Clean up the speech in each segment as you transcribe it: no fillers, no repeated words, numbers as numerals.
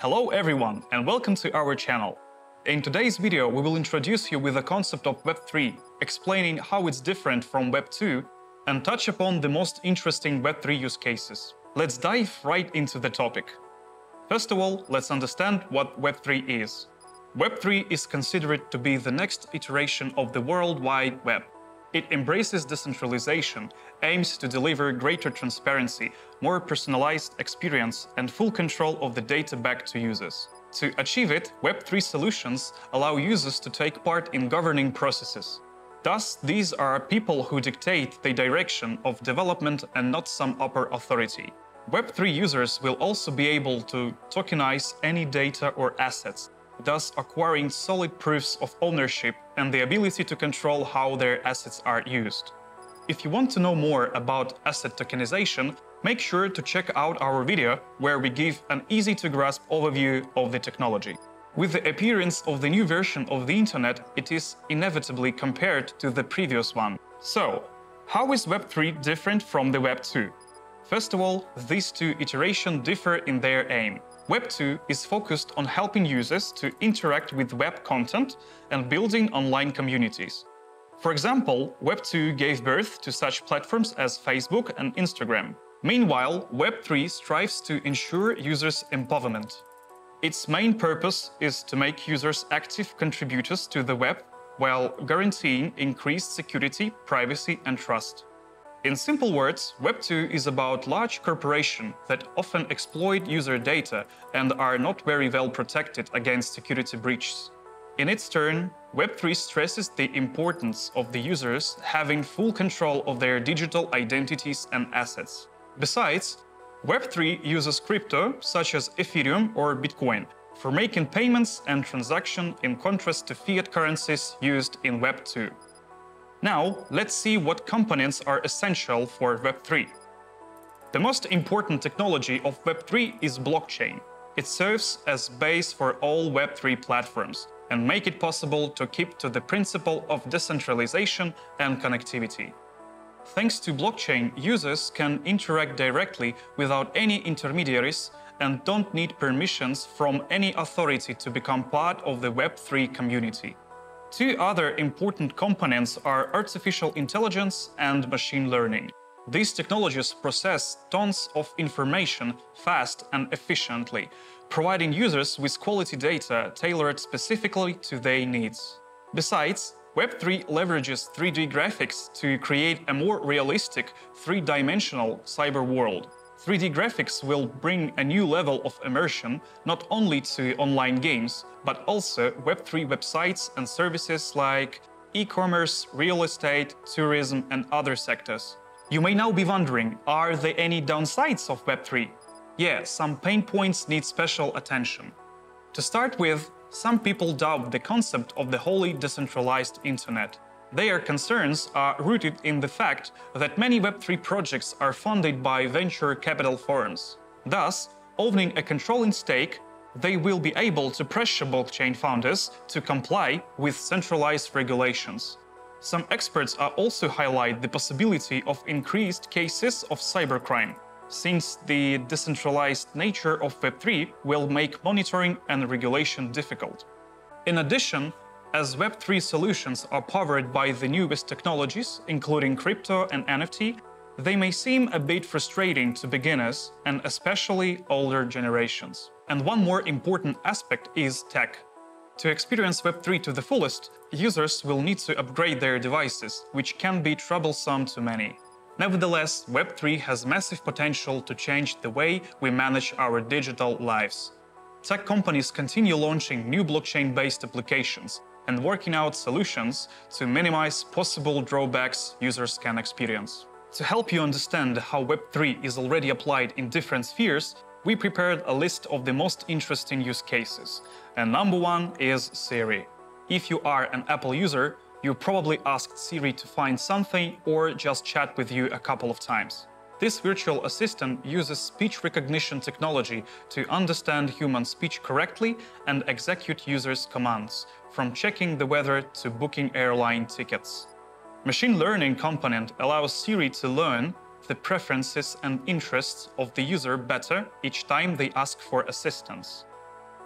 Hello everyone and welcome to our channel. In today's video we will introduce you with the concept of Web3, explaining how it's different from Web2 and touch upon the most interesting Web3 use cases. Let's dive right into the topic. First of all, let's understand what Web3 is. Web3 is considered to be the next iteration of the World Wide Web. It embraces decentralization, aims to deliver greater transparency, more personalized experience, and full control of the data back to users. To achieve it, Web3 solutions allow users to take part in governing processes. Thus, these are people who dictate the direction of development and not some upper authority. Web3 users will also be able to tokenize any data or assets, thus acquiring solid proofs of ownership and the ability to control how their assets are used. If you want to know more about asset tokenization, make sure to check out our video where we give an easy-to-grasp overview of the technology. With the appearance of the new version of the internet, it is inevitably compared to the previous one. So, how is Web3 different from the Web2? First of all, these two iterations differ in their aim. Web2 is focused on helping users to interact with web content and building online communities. For example, Web2 gave birth to such platforms as Facebook and Instagram. Meanwhile, Web3 strives to ensure users' empowerment. Its main purpose is to make users active contributors to the web while guaranteeing increased security, privacy, and trust. In simple words, Web2 is about large corporations that often exploit user data and are not very well protected against security breaches. In its turn, Web3 stresses the importance of the users having full control of their digital identities and assets. Besides, Web3 uses crypto, such as Ethereum or Bitcoin, for making payments and transactions in contrast to fiat currencies used in Web2. Now, let's see what components are essential for Web3. The most important technology of Web3 is blockchain. It serves as base for all Web3 platforms and make it possible to keep to the principle of decentralization and connectivity. Thanks to blockchain, users can interact directly without any intermediaries and don't need permissions from any authority to become part of the Web3 community. Two other important components are artificial intelligence and machine learning. These technologies process tons of information fast and efficiently, providing users with quality data tailored specifically to their needs. Besides, Web3 leverages 3D graphics to create a more realistic, three-dimensional cyber world. 3D graphics will bring a new level of immersion not only to online games, but also Web3 websites and services like e-commerce, real estate, tourism, and other sectors. You may now be wondering, are there any downsides of Web3? Yeah, some pain points need special attention. To start with, some people doubt the concept of the wholly decentralized internet. Their concerns are rooted in the fact that many Web3 projects are funded by venture capital firms. Thus, owning a controlling stake, they will be able to pressure blockchain founders to comply with centralized regulations. Some experts are also highlight the possibility of increased cases of cybercrime, since the decentralized nature of Web3 will make monitoring and regulation difficult. In addition, as Web3 solutions are powered by the newest technologies, including crypto and NFT, they may seem a bit frustrating to beginners and especially older generations. And one more important aspect is tech. To experience Web3 to the fullest, users will need to upgrade their devices, which can be troublesome to many. Nevertheless, Web3 has massive potential to change the way we manage our digital lives. Tech companies continue launching new blockchain-based applications and working out solutions to minimize possible drawbacks users can experience. To help you understand how Web3 is already applied in different spheres, we prepared a list of the most interesting use cases. And number one is Siri. If you are an Apple user, you probably asked Siri to find something or just chat with you a couple of times. This virtual assistant uses speech recognition technology to understand human speech correctly and execute users' commands, from checking the weather to booking airline tickets. Machine learning component allows Siri to learn the preferences and interests of the user better each time they ask for assistance.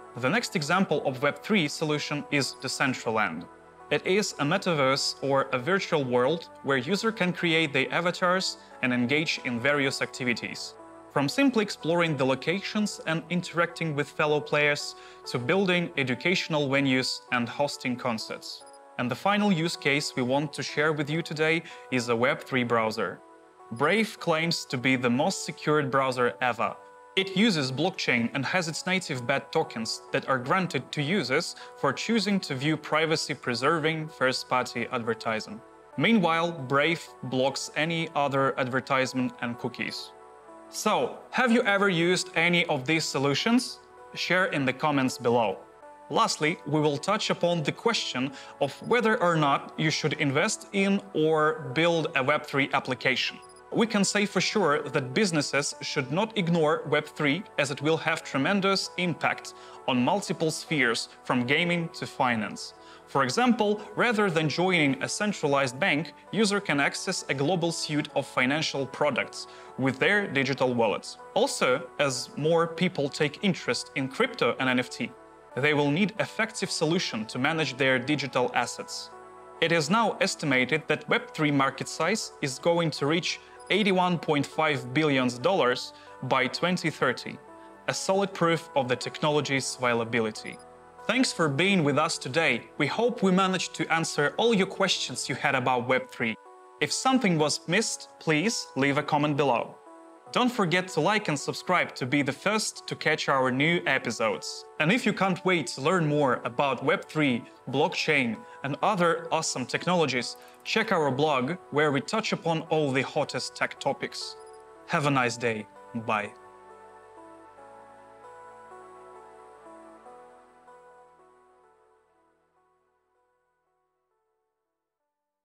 The next example of Web3 solution is Decentraland. It is a metaverse or a virtual world where user can create their avatars and engage in various activities. From simply exploring the locations and interacting with fellow players to building educational venues and hosting concerts. And the final use case we want to share with you today is a Web3 browser. Brave claims to be the most secured browser ever. It uses blockchain and has its native BAT tokens that are granted to users for choosing to view privacy-preserving first-party advertising. Meanwhile, Brave blocks any other advertisement and cookies. So, have you ever used any of these solutions? Share in the comments below. Lastly, we will touch upon the question of whether or not you should invest in or build a Web3 application. We can say for sure that businesses should not ignore Web3 as it will have tremendous impact on multiple spheres from gaming to finance. For example, rather than joining a centralized bank, user can access a global suite of financial products with their digital wallets. Also, as more people take interest in crypto and NFT, they will need an effective solution to manage their digital assets. It is now estimated that Web3 market size is going to reach $81.5 billion by 2030, a solid proof of the technology's viability. Thanks for being with us today. We hope we managed to answer all your questions you had about Web3. If something was missed, please leave a comment below. Don't forget to like and subscribe to be the first to catch our new episodes. And if you can't wait to learn more about Web3, blockchain, and other awesome technologies, check our blog where we touch upon all the hottest tech topics. Have a nice day. Bye.